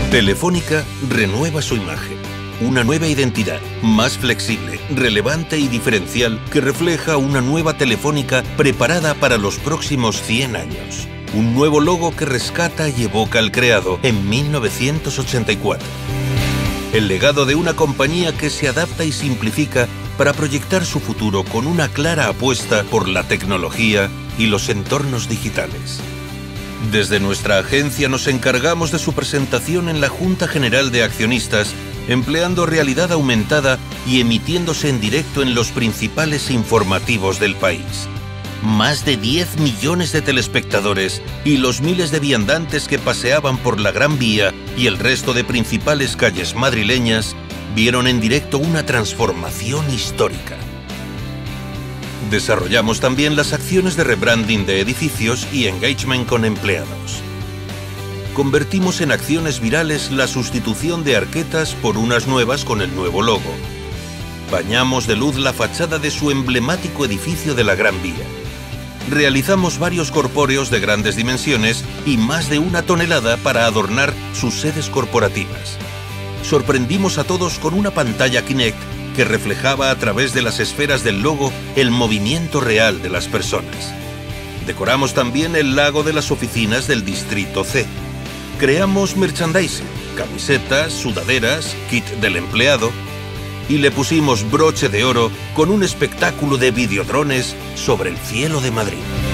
Telefónica renueva su imagen. Una nueva identidad, más flexible, relevante y diferencial, que refleja una nueva Telefónica preparada para los próximos 100 años. Un nuevo logo que rescata y evoca al creado en 1984. El legado de una compañía que se adapta y simplifica para proyectar su futuro con una clara apuesta por la tecnología y los entornos digitales. Desde nuestra agencia nos encargamos de su presentación en la Junta General de Accionistas, empleando realidad aumentada y emitiéndose en directo en los principales informativos del país. Más de 10 millones de telespectadores y los miles de viandantes que paseaban por la Gran Vía y el resto de principales calles madrileñas vieron en directo una transformación histórica. Desarrollamos también las acciones de rebranding de edificios y engagement con empleados. Convertimos en acciones virales la sustitución de arquetas por unas nuevas con el nuevo logo. Bañamos de luz la fachada de su emblemático edificio de la Gran Vía. Realizamos varios corpóreos de grandes dimensiones y más de 1 tonelada para adornar sus sedes corporativas. Sorprendimos a todos con una pantalla Kinect que reflejaba a través de las esferas del logo el movimiento real de las personas. Decoramos también el lago de las oficinas del Distrito C. Creamos merchandising, camisetas, sudaderas, kit del empleado y le pusimos broche de oro con un espectáculo de videodrones sobre el cielo de Madrid.